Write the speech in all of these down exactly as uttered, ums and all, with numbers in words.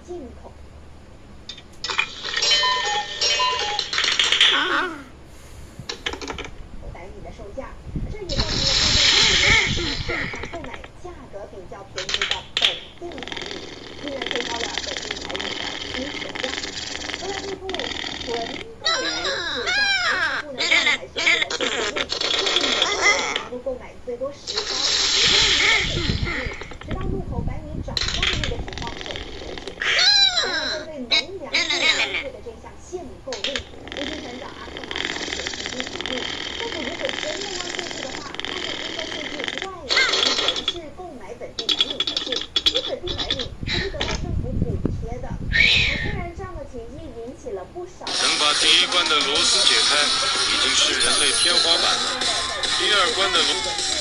进口。白米的售价，这也造成了部分购买价格比较便宜的本地白米，竟然推高了本地白米的需求量。为了应付囤购的市价，不能购买实际的需求率，建议每户购买最多十包十六斤的白米，直到入口白米涨价率的情况稳定为止。针对农粮部粮食的这项限购令，卫生省长阿克马早前曾经提议，政府如果真的要限制的话，那就应该限制外籍人士购买本地白米才是，因为本地白米它是得到政府补贴的。虽然这样的情境引起了不少能把第一关的螺丝解开，已经是人类天花板了。第二关的螺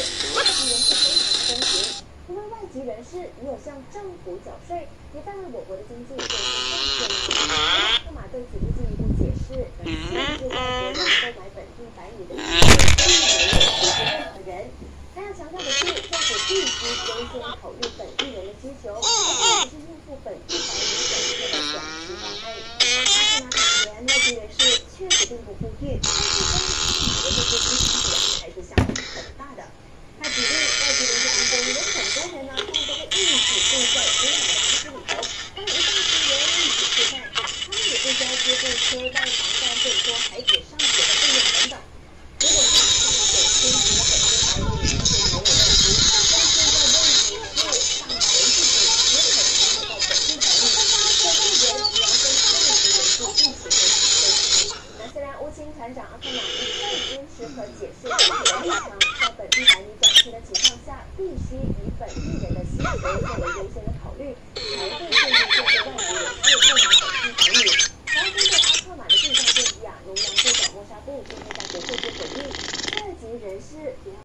因为外籍人士没有向政府缴税，也带来我国的经济对经济阿克马对此就进一步解释，限制外国人购买本地白米的需求，并没有歧视任何人。他要强调的是，政府必须优先考虑本地人的需求，而不是应付本地白米短缺的短期花费。阿克马坦言，外籍人士确实并不富裕，但是公司的这些支出还是相当很大的。他举例，外籍人士当中有很多人呢，他们都会一起住在新买的公司里头，他们一大群人一起吃饭，他们也不需要支付车贷、房贷或者说孩子上学的费用等等。如果是他们有亲戚的本地白米，那就没有问题。但现在问题是，上层自己也很难买到本地白米，本地人也要跟外籍人士一起被查税。那虽然乌青团长阿克马一再坚持和解释自己的立场，在本地白米短缺的情况下，必须以本地人的需求作为优先的考虑，才会建议这些外籍人士购买本地白米。然而，针对阿克马的这项建议啊，农粮部长莫沙布今天在国会就回应，外籍人士不要